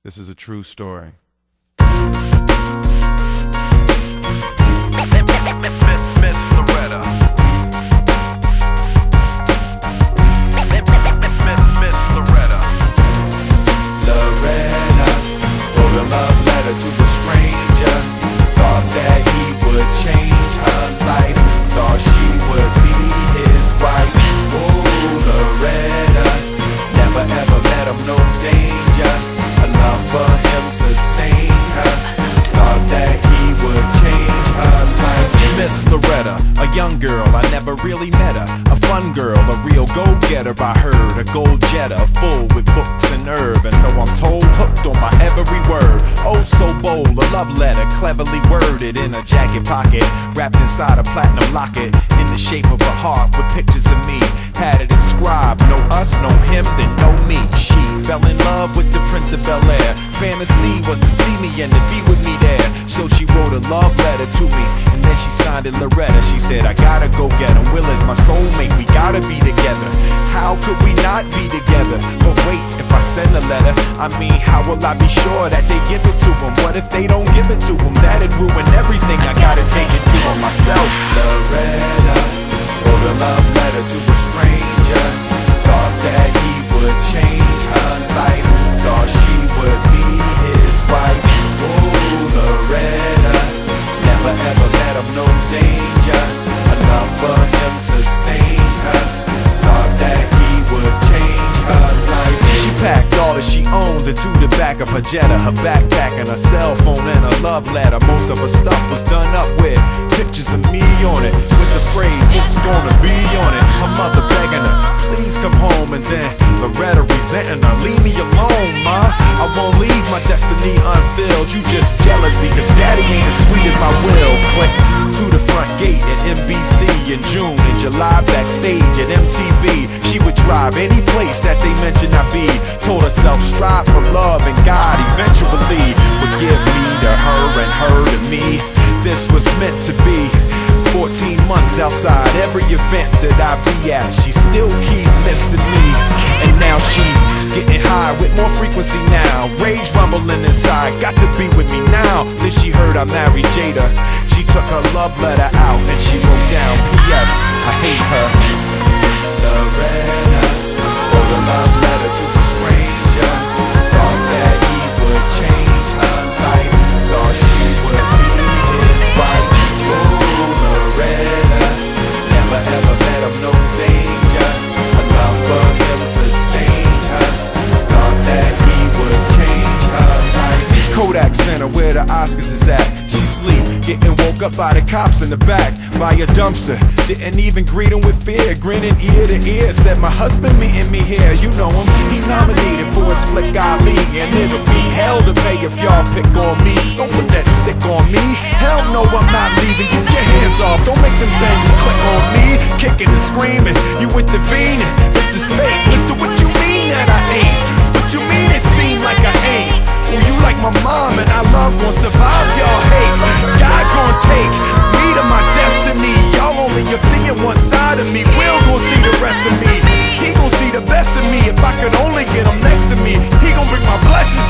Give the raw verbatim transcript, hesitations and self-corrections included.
This is a true story. Smith Loretta. Smith Loretta. Loretta wrote a love letter to a stranger. Thought that he would change her life. Thought she would be his wife. Oh, Loretta, never ever met him, no danger. A love for him sustained her. Thought that he would change her life. Miss Loretta, a young girl, I never really met her. A fun girl, a real go-getter, I heard. A gold jetter, full with books and herb. And so I'm told, hooked on my every word. Oh, so bold, a love letter, cleverly worded in a jacket pocket, wrapped inside a platinum locket, in the shape of a heart with pictures of me. Had it inscribed, no us, no him, then no me. She fell in love with the Prince of Bel-Air. Fantasy was to see me and to be with me there. So she wrote a love letter to me, and then she signed it Loretta. She said, I gotta go get him. Will is my soulmate, we gotta be together. How could we not be together? But wait, if I send a letter, I mean, how will I be sure that they give it to him? What if they don't give it to him? That'd ruin everything, I gotta take it to him myself. Loretta wrote a love letter to a stranger. Thought that he would change her life. Thought she would be his wife. Oh, Loretta, never ever met him, no danger. A love for him sustained her. Thought that he would change her life. She packed all that she owned into the back of her Jetta, her backpack and her cell phone and a love letter. Most of her stuff was done up with pictures of me on it, with the phrase, it's gonna be on it. Her mother begging her, please come home, and then Loretta resenting her, leave me alone, ma. I won't leave my destiny unfilled. You just jealous because daddy ain't as sweet as my will. Click to the front gate at M B C in June. In July backstage at M T V. She would drive any place that they mentioned I be. Told herself strive for love and God eventually would give me to her and her to me. This was meant to be. Fourteen months outside every event that I be at, she still keep missing me. And now she getting high with more frequency now. Rage rumbling inside, got to be with me now. Then she heard I married Jada. She took her love letter out and she wrote down, P S I hate her. Loretta wrote a love letter to a stranger. Thought that he would change her life. Thought she would be his wife. Oh, Loretta, never ever met him, no danger. A love for him sustained her. Thought that he would change her life. Kodak Center, where the Oscars is at. She sleep, getting woke up by the cops in the back, by a dumpster. Didn't even greet him with fear, grinning ear to ear. Said my husband meeting me here, you know him. He nominated for his flick Ali, and it'll be hell to pay if y'all pick on me. Don't put that stick on me. Hell no, I'm not leaving. Get your hands off, don't make them things click on me. Kicking and screaming, you intervening. This is fake. Mister, what you mean that I ain't? What you mean it seemed like I ain't? Well, you like my mom and our love gon' survive y'all hate. God gon' take me to my destiny. Y'all only are seeing one side of me. Will gon' see the rest of me. He gon' see the best of me. If I could only get him next to me, he gon' bring my blessings